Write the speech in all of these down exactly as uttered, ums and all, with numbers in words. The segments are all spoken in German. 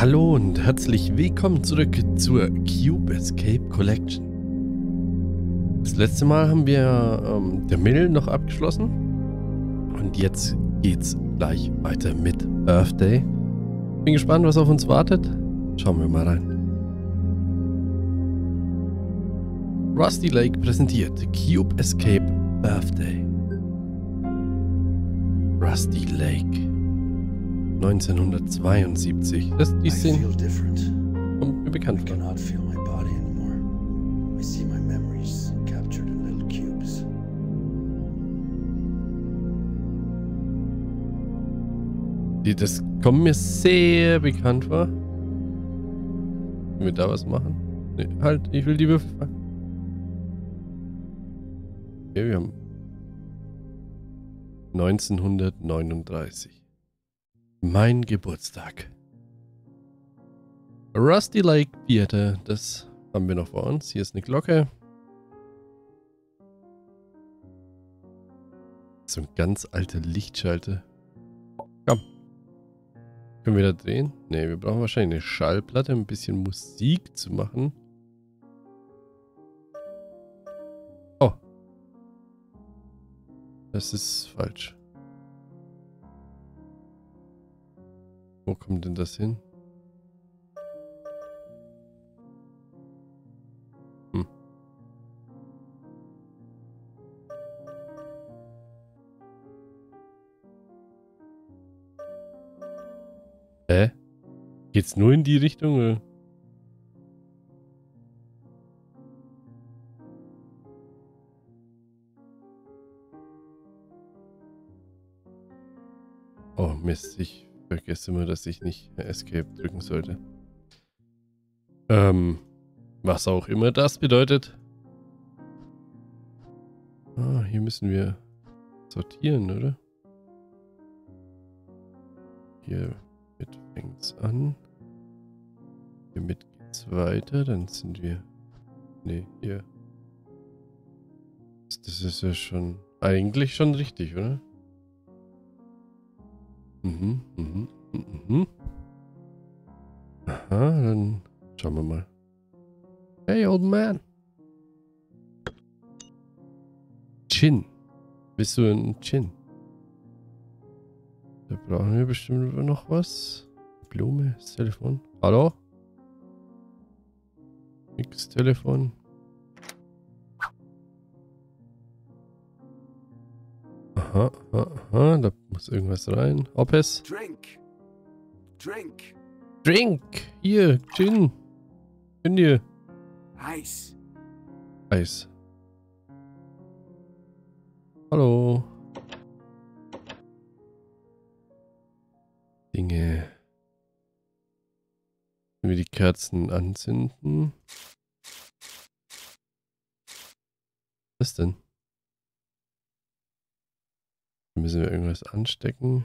Hallo und herzlich willkommen zurück zur Cube Escape Collection. Das letzte Mal haben wir ähm, der Mill noch abgeschlossen und jetzt geht's gleich weiter mit Birthday. Bin gespannt, was auf uns wartet. Schauen wir mal rein. Rusty Lake präsentiert Cube Escape Birthday. Rusty Lake neunzehnhundertzweiundsiebzig. Das die Szene kommt mir bekannt vor. Die, das kommt mir sehr bekannt vor. Können wir da was machen? Nee, halt, ich will die Würfel fangen. Okay, wir haben neunzehnhundertneununddreißig. Mein Geburtstag. Rusty Lake Theater, das haben wir noch vor uns. Hier ist eine Glocke. So ein ganz alter Lichtschalter. Komm. Können wir da drehen? Ne, wir brauchen wahrscheinlich eine Schallplatte, um ein bisschen Musik zu machen. Oh. Das ist falsch. Wo kommt denn das hin? Hm. Hä? Geht's nur in die Richtung, oder? Oh Mist, ich vergesse immer, dass ich nicht Escape drücken sollte. Ähm, was auch immer das bedeutet. Ah, hier müssen wir sortieren, oder? Hier mit fängt's an. Hiermit geht's weiter, dann sind wir... Ne, hier. Das ist ja schon... Eigentlich schon richtig, oder? Mhm, mhm, mhm. Aha, dann schauen wir mal. Hey, old man. Gin. Bist du ein Gin? Da brauchen wir bestimmt noch was. Blume, das Telefon. Hallo? Nix Telefon. Aha, aha, aha, da muss irgendwas rein. Ob es? Drink. Drink. Drink. Hier, Gin. Gönn dir. Ice. Eis. Hallo. Dinge. Wenn wir die Kerzen anzünden. Was ist denn? Müssen wir irgendwas anstecken?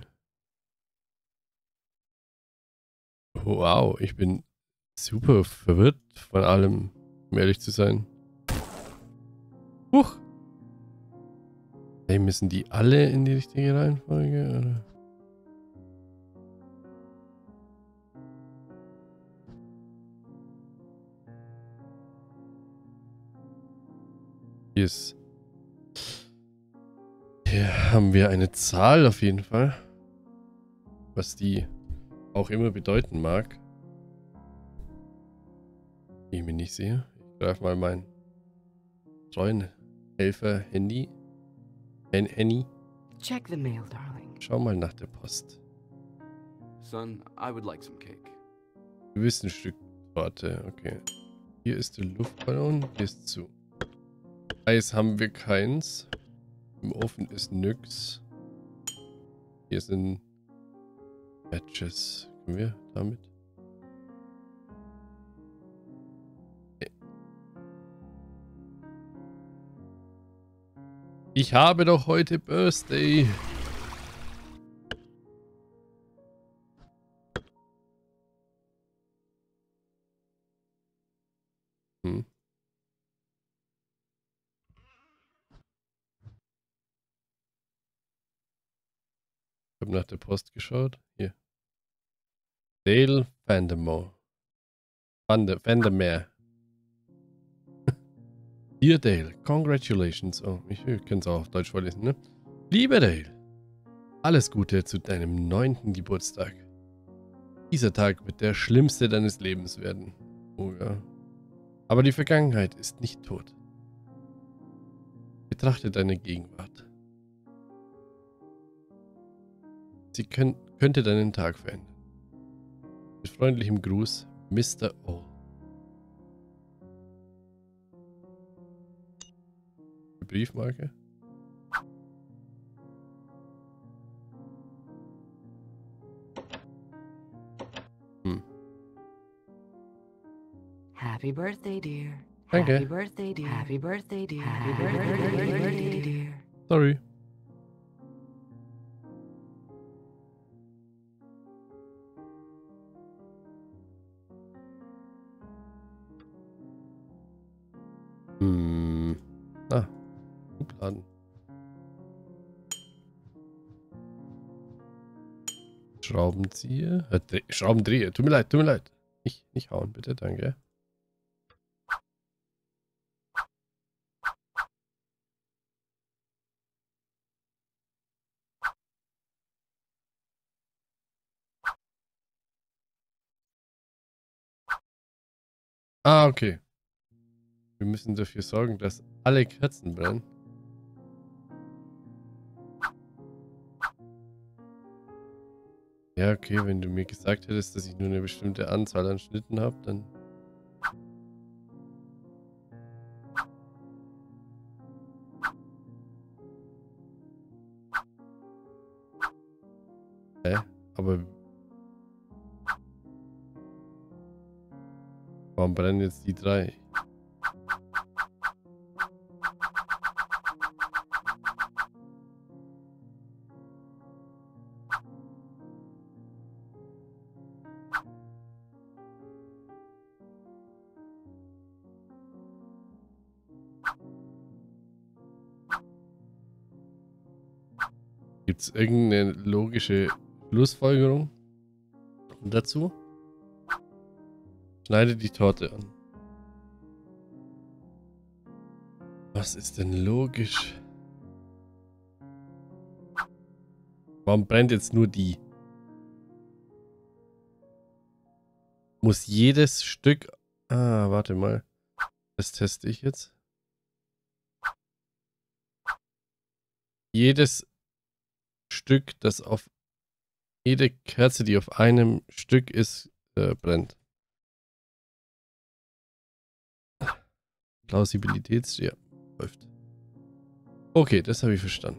Wow, ich bin super verwirrt von allem, um ehrlich zu sein. Huch! Hey, müssen die alle in die richtige Reihenfolge, oder? Hier ist... Hier haben wir eine Zahl auf jeden Fall. Was die auch immer bedeuten mag. Die ich mir nicht sehe. Ich greife mal mein treuen Helfer Handy. Hen Henny. Check the mail, darling. Schau mal nach der Post. Son, I would like some cake. Du willst ein Stück Torte, okay. Hier ist der Luftballon, hier ist zu. Eis haben wir keins. Im Ofen ist nix. Hier sind Matches. Können wir damit? Nee. Ich habe doch heute Birthday. Hm. Ich habe nach der Post geschaut. Hier. Dale Vandermeer. Vander, Vandermeer. Dear Dale, congratulations. Oh, ich kann es auch auf Deutsch vorlesen, ne? Lieber Dale, alles Gute zu deinem neunten Geburtstag. Dieser Tag wird der schlimmste deines Lebens werden. Oh ja. Aber die Vergangenheit ist nicht tot. Betrachte deine Gegenwart. Sie können, könnte deinen Tag verändern. Mit freundlichem Gruß, Mister O. Die Briefmarke. Hm. Happy birthday, dear. Danke. Happy birthday, dear. Happy birthday, dear. Happy birthday, dear. Sorry. Hm. Ah. Schubladen. Schraubenzieher. Äh, Dreh, Schraubendreher. Tut mir leid, tut mir leid. Nicht, nicht hauen, bitte, danke. Ah, okay. Wir müssen dafür sorgen, dass alle Kerzen brennen. Ja, okay, wenn du mir gesagt hättest, dass ich nur eine bestimmte Anzahl an Schnitten habe, dann... Hä? Aber... Warum brennen jetzt die drei? Gibt es irgendeine logische Schlussfolgerung dazu? Schneide die Torte an. Was ist denn logisch? Warum brennt jetzt nur die? Muss jedes Stück... Ah, warte mal. Das teste ich jetzt. Jedes Stück, das auf... Jede Kerze, die auf einem Stück ist, äh, brennt. Plausibilitäts... Ja, läuft. Okay, das habe ich verstanden.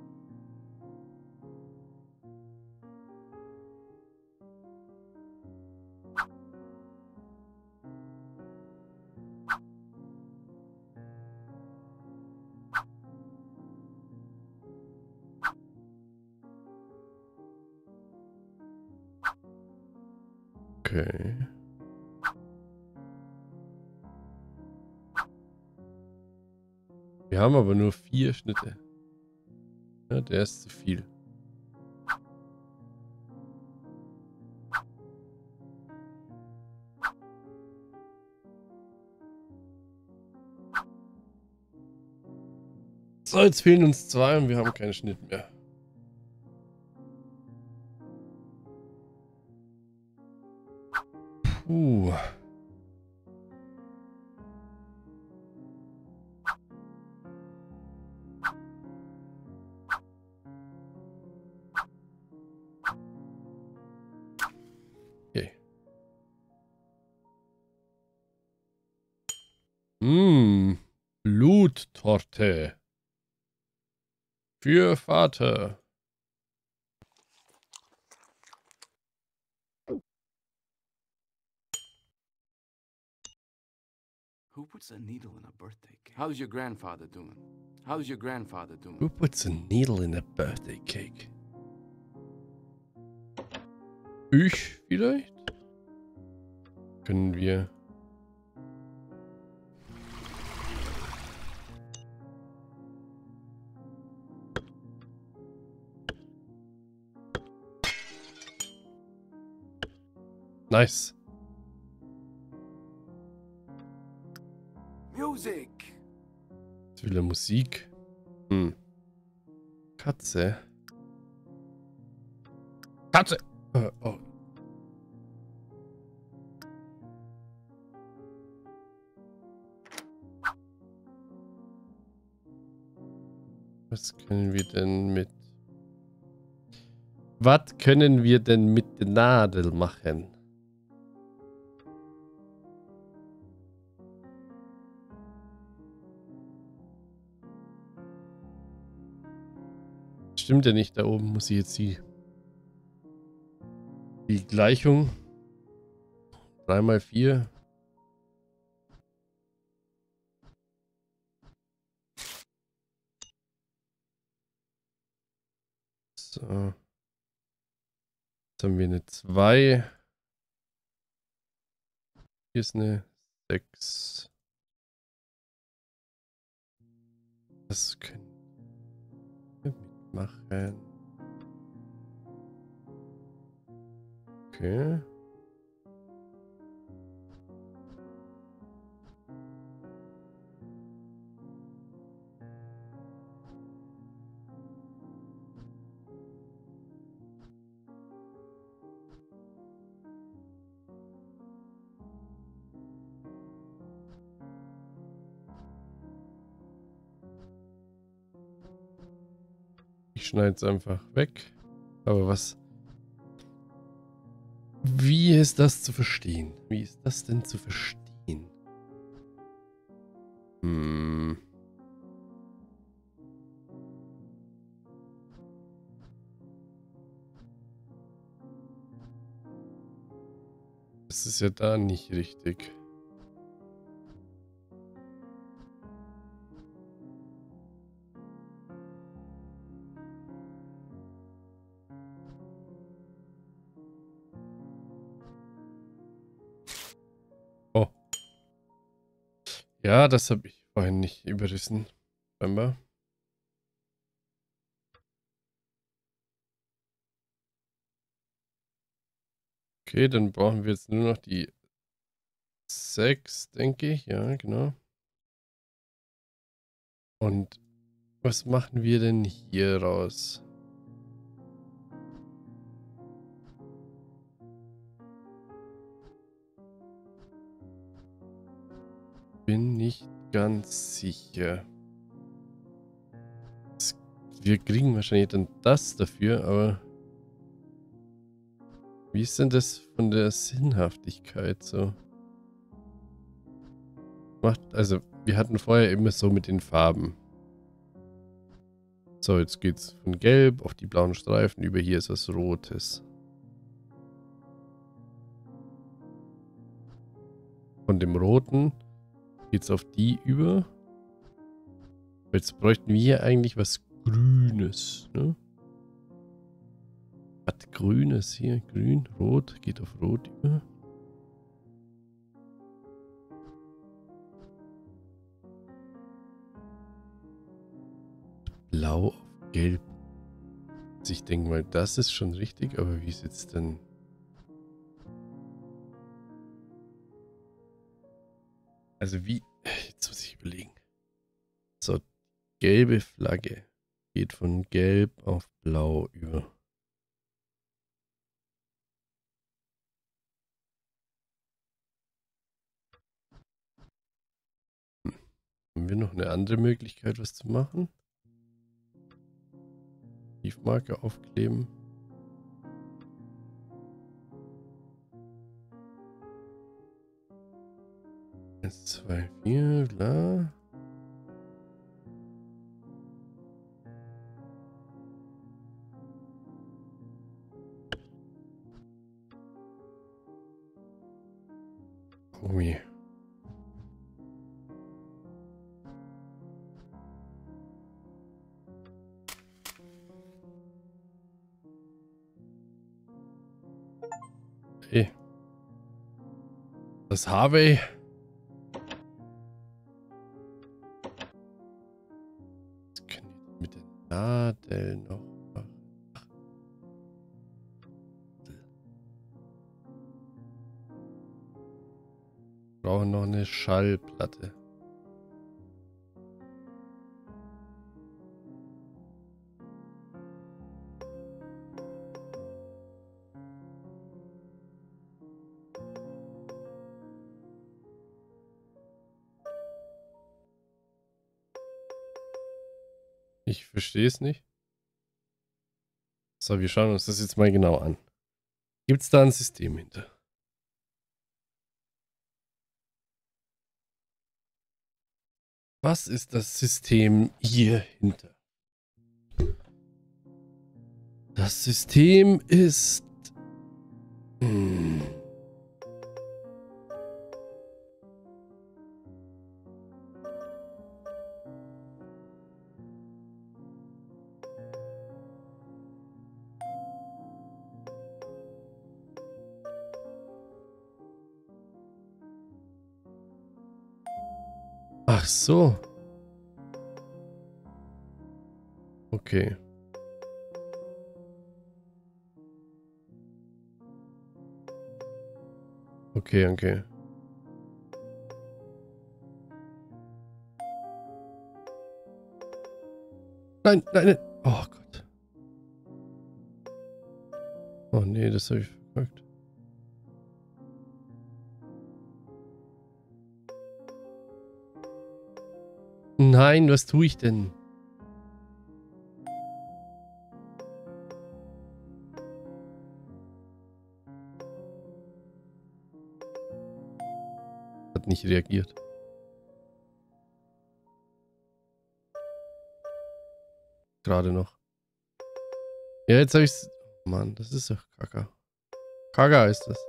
Okay. Wir haben aber nur vier Schnitte. Ja, der ist zu viel. So, jetzt fehlen uns zwei und wir haben keinen Schnitt mehr. Puh. Okay. Mmh. Bluttorte. Für Vater. Who puts a needle in a birthday cake? How's your grandfather doing? How's your grandfather doing? Who puts a needle in a birthday cake? Ich vielleicht? Können wir... Nice. Music. Jetzt will er Musik. Hm. Katze. Katze! Äh, oh. Was können wir denn mit... Was können wir denn mit der Nadel machen? Stimmt ja nicht, da oben muss ich jetzt die, die Gleichung drei mal vier. So. Jetzt haben wir eine zwei. Hier ist eine sechs. Das können wir mitmachen. Okay. Ich schneide es einfach weg. Aber was... Wie ist das zu verstehen? Wie ist das denn zu verstehen? Hm. Das ist ja da nicht richtig. Oh. Ja, das habe ich vorhin nicht überrissen. Scheinbar. Okay, dann brauchen wir jetzt nur noch die sechs, denke ich. Ja, genau. Und was machen wir denn hier raus? Bin nicht ganz sicher. Das, wir kriegen wahrscheinlich dann das dafür, aber wie ist denn das von der Sinnhaftigkeit so? Macht, also, wir hatten vorher immer so mit den Farben. So, jetzt geht's von Gelb auf die blauen Streifen. Über hier ist was Rotes. Von dem Roten geht's auf die über. Jetzt bräuchten wir eigentlich was Grünes, ne? Was Grünes hier? Grün, Rot, geht auf Rot über. Blau auf Gelb. Also ich denke mal, das ist schon richtig, aber wie ist jetzt denn... Also wie... Jetzt muss ich überlegen. So, gelbe Flagge geht von Gelb auf Blau über. Hm. Haben wir noch eine andere Möglichkeit, was zu machen? Briefmarke aufkleben. eins, zwei, vier, klar. Oh je. Hey. Das Harvey. Was können wir mit den Nadeln noch machen? brauchen noch eine Schallplatte. Ich verstehe es nicht. So, wir schauen uns das jetzt mal genau an. Gibt es da ein System hinter? Was ist das System hier hinter? Das System ist... Hm. Ach so. Okay. Okay, okay. Nein, nein, nein. Oh Gott. Oh nee, das habe ich verkackt. Nein, was tue ich denn? Hat nicht reagiert. Gerade noch. Ja, jetzt habe ich's. Oh Mann, das ist doch Kacke. Kacke ist das.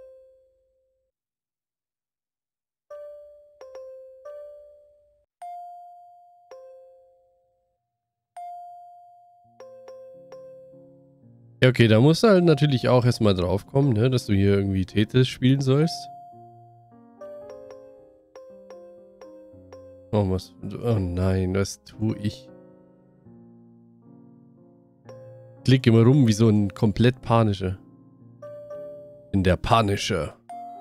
Ja, okay, da musst du halt natürlich auch erstmal drauf kommen, ne, dass du hier irgendwie Tetris spielen sollst. Oh, was? Oh nein, was tue ich? Klick immer rum wie so ein komplett panischer. In der panische.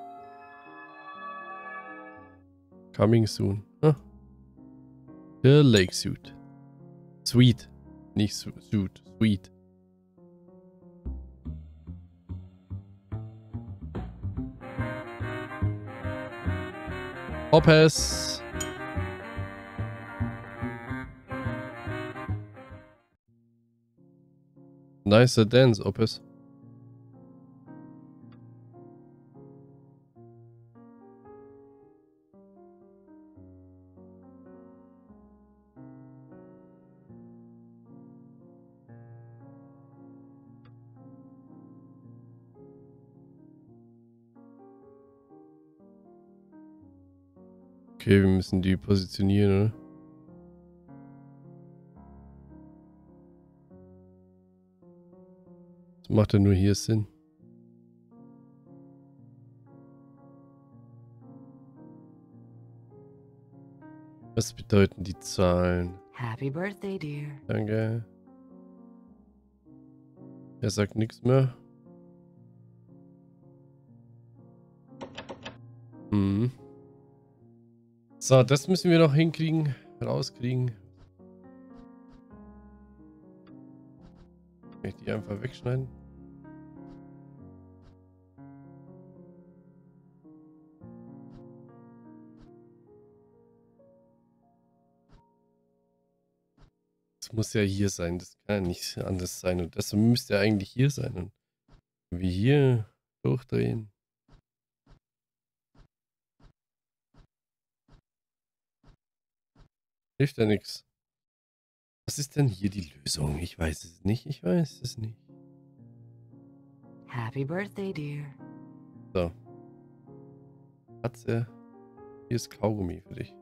Coming soon. Ah. The Lake Suit. Sweet. Nicht su Suit. Sweet. Opes. Nicer dance, Opes. Okay, wir müssen die positionieren, oder? Das macht ja nur hier Sinn. Was bedeuten die Zahlen? Happy birthday, dear. Danke. Er sagt nichts mehr. Mhm. So, das müssen wir noch hinkriegen, rauskriegen. Kann ich die einfach wegschneiden? Das muss ja hier sein, das kann ja nicht anders sein. Und das müsste ja eigentlich hier sein. Und wie hier durchdrehen. Hilft ja nichts. Was ist denn hier die Lösung? Ich weiß es nicht. Ich weiß es nicht. Happy birthday, dear. So. Katze. Hier ist Kaugummi für dich.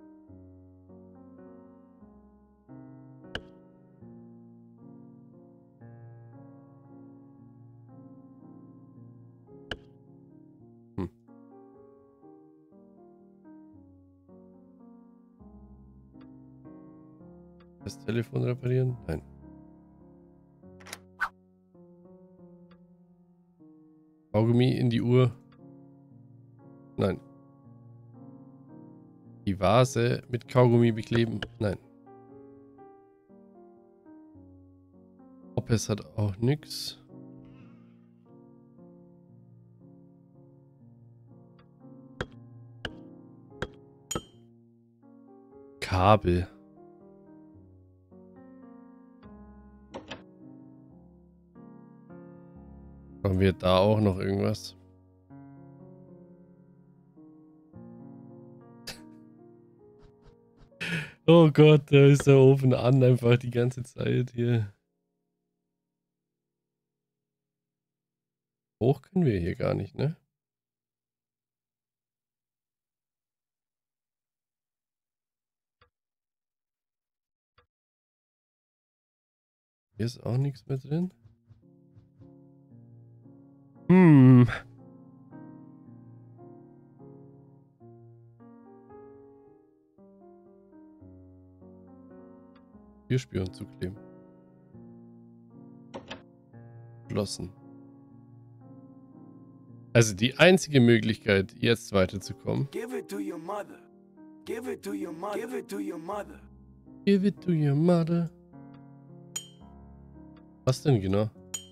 Hm. Das Telefon reparieren? Nein. Kaugummi in die Uhr? Nein. Die Vase mit Kaugummi bekleben? Nein. Hoppes hat auch nichts. Kabel. Haben wir da auch noch irgendwas? Oh Gott, da ist der Ofen an, einfach die ganze Zeit hier. Hoch können wir hier gar nicht, ne? Hier ist auch nichts mehr drin. Hm. Türspion zukleben. Schlossen. Also die einzige Möglichkeit, jetzt weiterzukommen. Give it to your mother. Give it to your mother. Give it to your mother. Give it to your mother. Was denn genau?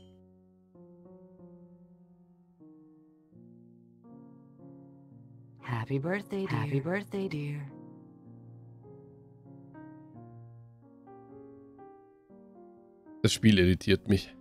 Happy birthday, dear. Happy birthday, dear. Das Spiel irritiert mich.